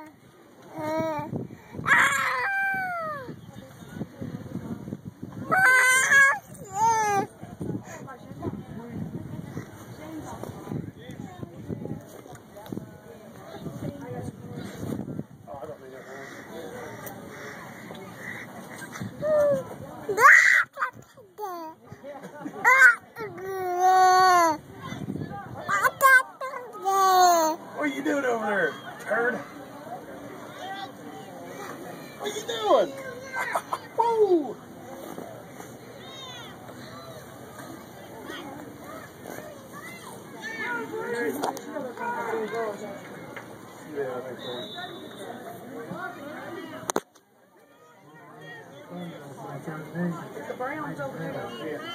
What are you doing over there, turd? What are you doing? Woo! Yeah, I think so. The Browns over there.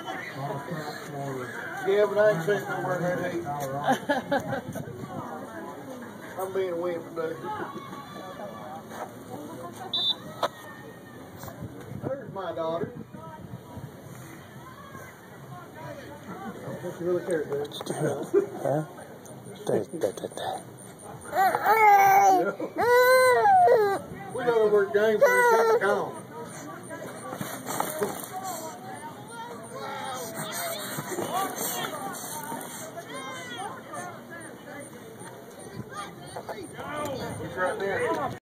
Yeah, but I ain't seen nowhere that heat. I'm being wet today. There's my daughter. I don't think she really cares, dude. Huh? We got over at James and we can't come. He's right there.